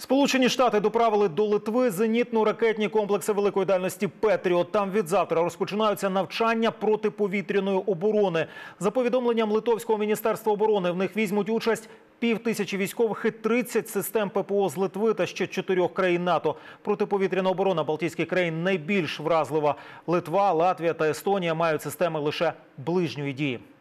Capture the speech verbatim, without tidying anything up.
Сполучені Штати доправили до Литви зенітно-ракетні комплекси великої дальності «Петріот». Там від завтра розпочинаються навчання протиповітряної оборони. За повідомленням Литовського міністерства оборони, в них візьмуть участь пів тисячі військових і тридцять систем ППО з Литви та ще чотирьох країн НАТО. Протиповітряна оборона Балтійських країн найбільш вразлива. Литва, Латвія та Естонія мають системи лише ближньої дії.